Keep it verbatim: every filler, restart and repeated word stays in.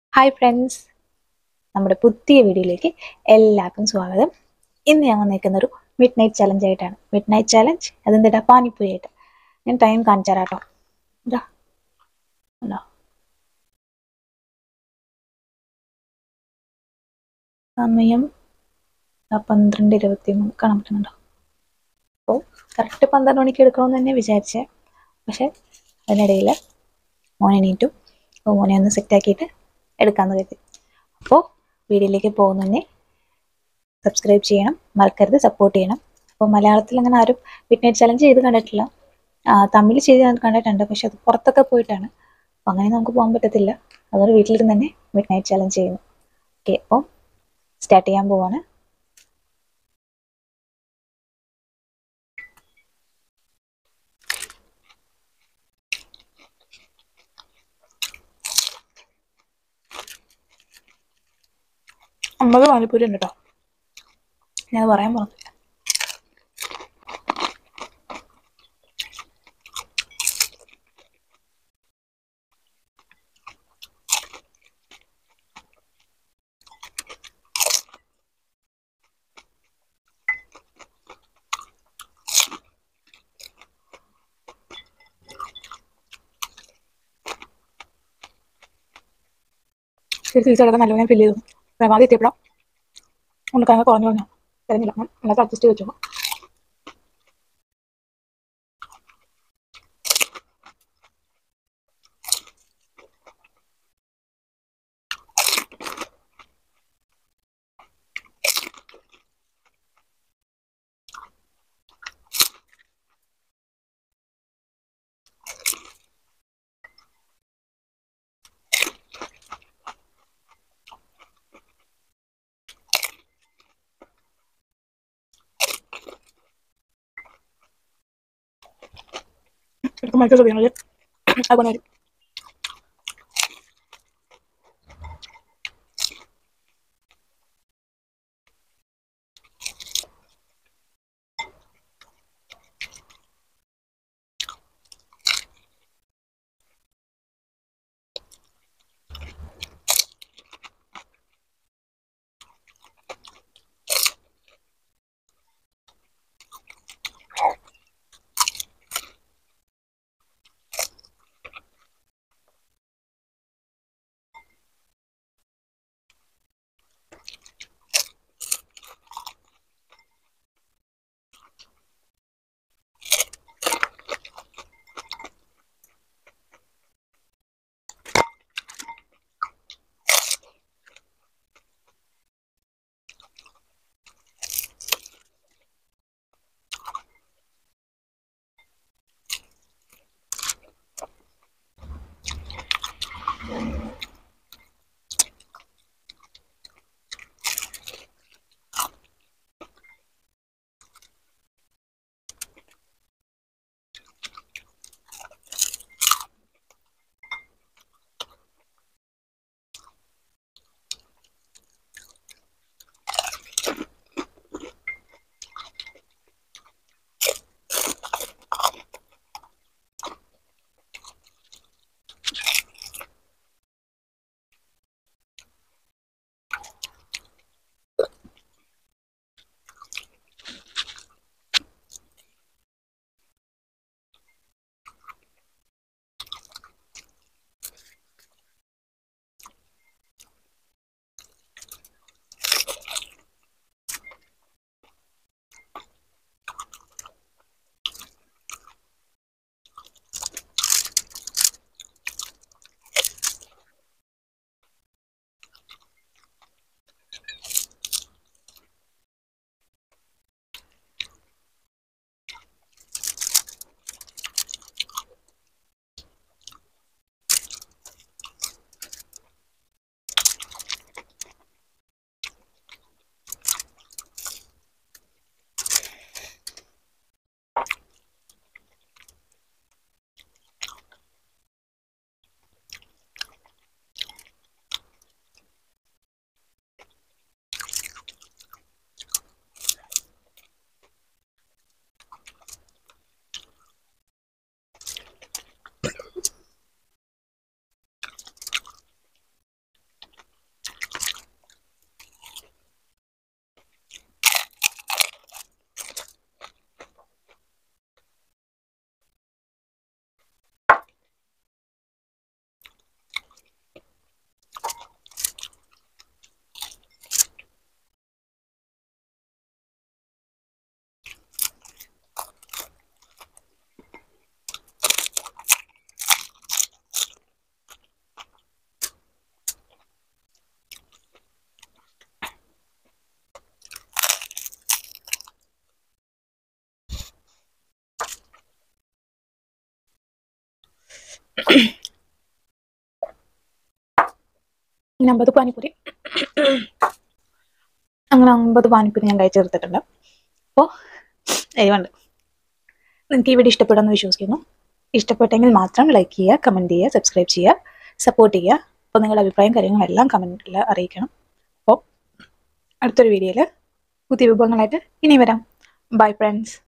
Hi friends, നമ്മുടെ പുതിയ വീഡിയോയിലേക്ക് എല്ലാവർക്കും സ്വാഗതം. ഇന്ന് ഞാൻ വന്നിരിക്കുന്ന ഒരു മിഡ് നൈറ്റ് ചലഞ്ച് ആയിട്ടാണ്. മിഡ് നൈറ്റ് ചലഞ്ച് അതെന്താ പാനിപ്പൂരി ആയിട്ട്. ഞാൻ ടൈം കാണിച്ചു തരാം കേട്ടോ. ഇതാ ഉണ്ടോ, സമയം പന്ത്രണ്ട് ഇരുപത്തി മൂന്ന് കാണാൻ പറ്റുന്നുണ്ടോ? അപ്പോൾ കറക്റ്റ് പന്ത്രണ്ട് മണിക്ക് എടുക്കണമെന്ന് തന്നെ വിചാരിച്ചേ, പക്ഷെ അതിനിടയിൽ മോനെ എണീറ്റു. അപ്പോൾ മോനെ ഒന്ന് സെറ്റാക്കിയിട്ട് എടുക്കാമെന്ന് കരുതി. അപ്പോൾ വീഡിയോയിലേക്ക് പോകുന്നതന്നെ സബ്സ്ക്രൈബ് ചെയ്യണം, മറക്കരുത്, സപ്പോർട്ട് ചെയ്യണം. അപ്പോൾ മലയാളത്തിൽ അങ്ങനെ ആരും മിഡ് നൈറ്റ് ചലഞ്ച് ചെയ്ത് കണ്ടിട്ടില്ല. തമിഴ് ചെയ്ത് കണ്ടിട്ടുണ്ട്, പക്ഷെ അത് പുറത്തൊക്കെ പോയിട്ടാണ്. അപ്പം അങ്ങനെ നമുക്ക് പോകാൻ പറ്റത്തില്ല. അതുകൊണ്ട് വീട്ടിലിരുന്ന് തന്നെ മിഡ് നൈറ്റ് ചലഞ്ച് ചെയ്യുന്നു. ഓക്കെ, അപ്പോൾ സ്റ്റാർട്ട് ചെയ്യാൻ പോവാണ്. അമ്പത് പാനിപ്പൂരി ഉണ്ട് കേട്ടോ, ഞാൻ പറയാൻ പറഞ്ഞു. ശരി, തിരിച്ചടക്കം നല്ലപോലെ ഫില്ല് ചെയ്തു. ആദ്യം എത്തിയപ്പോഴാണ് ഉണക്കാങ്ങ് കുറഞ്ഞു കുറഞ്ഞു തരുന്നില്ല. ഞാൻ എല്ലാവർക്കും അഡ്ജസ്റ്റ് ചെയ്ത് വെച്ചു. എടുക്കും മൈക്ക് ചെയ്യുന്നത് അതുപോലെ വരും. ഇങ്ങനെ അമ്പത് പാനിപ്പൂരി അങ്ങനെ അമ്പത് പാനിപ്പൂരി ഞാൻ കഴിച്ചു തീർത്തിട്ടുണ്ട്. അപ്പോൾ എരിവുണ്ട്. നിങ്ങൾക്ക് ഈ വീഡിയോ ഇഷ്ടപ്പെടുമെന്ന് വിശ്വസിക്കുന്നു. ഇഷ്ടപ്പെട്ടെങ്കിൽ മാത്രം ലൈക്ക് ചെയ്യുക, കമൻറ്റ് ചെയ്യുക, സബ്സ്ക്രൈബ് ചെയ്യുക, സപ്പോർട്ട് ചെയ്യുക. അപ്പോൾ നിങ്ങളുടെ അഭിപ്രായം കാര്യങ്ങളെല്ലാം കമൻറ്റിൽ അറിയിക്കണം. അപ്പോൾ അടുത്തൊരു വീഡിയോയിൽ പുതിയ വിഭവങ്ങളായിട്ട് ഇനി വരാം. Bye friends.